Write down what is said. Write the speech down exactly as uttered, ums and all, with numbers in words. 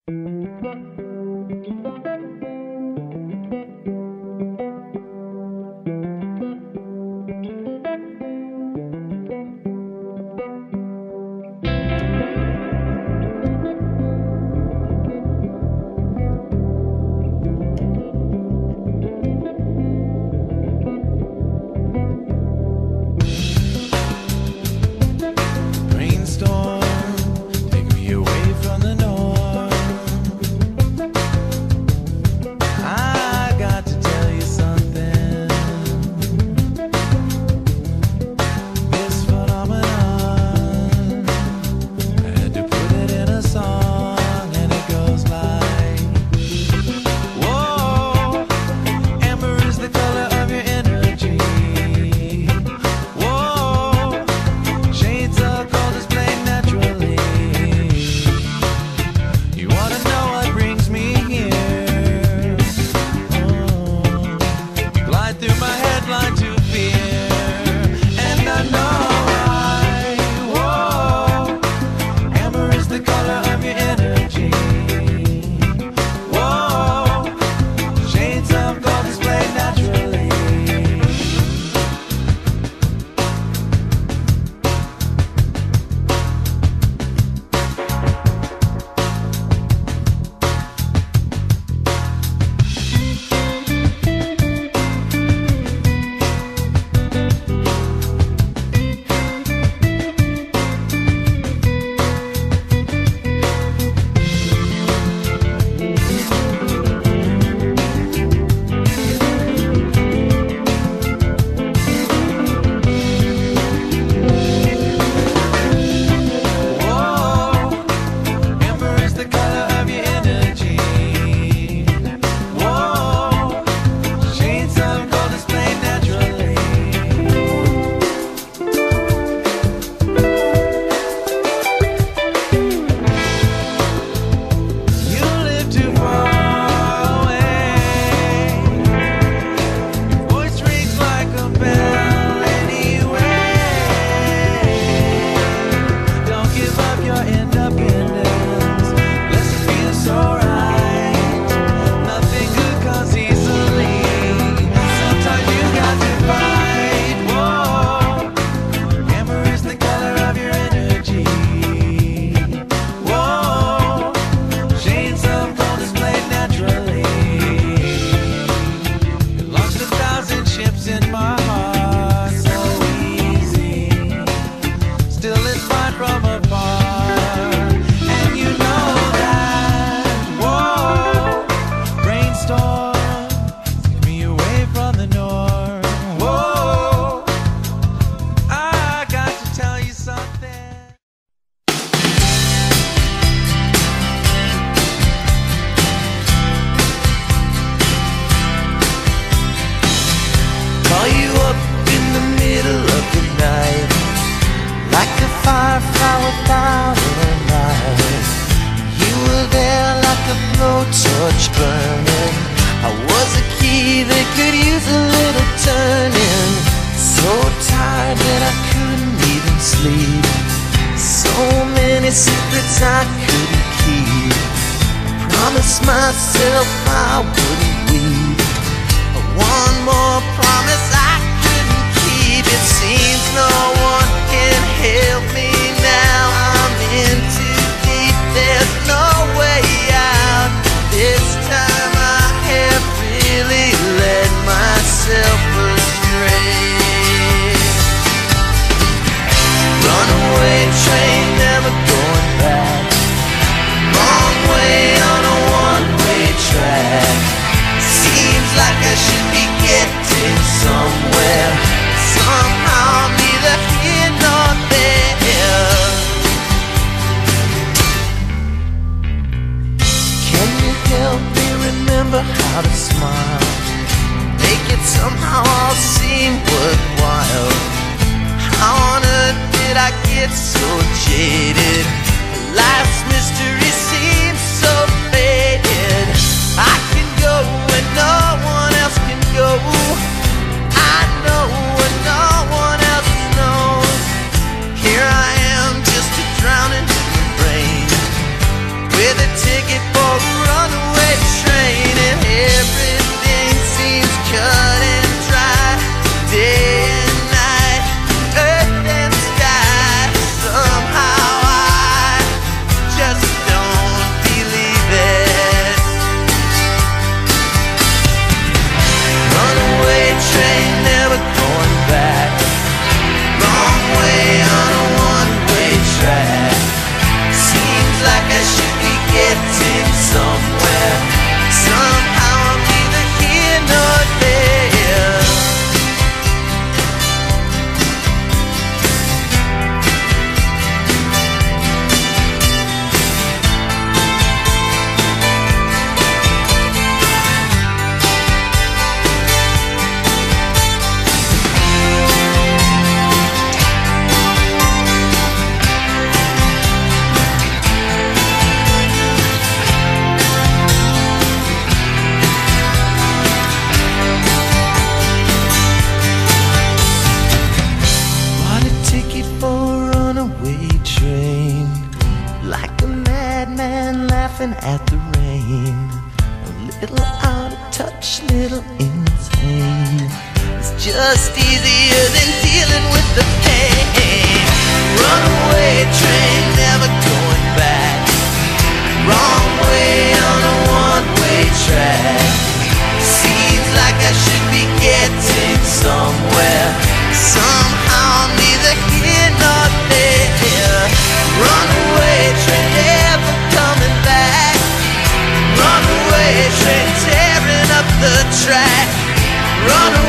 torch burning. I was a key that could use a little turning. So tired that I couldn't even sleep. So many secrets I couldn't keep. I promised myself I wouldn't weep. But one more promise I couldn't keep. It seems no one can help me now. I'm in too deep, there's no way out. This time I have really led myself astray. Runaway train, never going back. Wrong way on a one-way track. Seems like I should be getting somewhere. Somehow I'm neither here nor there. Can you help me remember how to smile? Make it somehow all seem worthwhile. How on earth did I get so jaded? Life's mystery seems so faded. I can go where no one else can go. I know what no one else knows. Here I am, just a drowning in the rain, with a ticket for getting somewhere. Somehow I'm neither here nor there. Train, like a madman laughing at the rain, a little out of touch, little insane. It's just easier than dealing with the pain. Runaway train, never going back. Wrong way on a one-way track. Seems like I should be getting somewhere. Somehow I'm neither here nor there. Runaway train, never coming back. Runaway train, tearing up the track. Runaway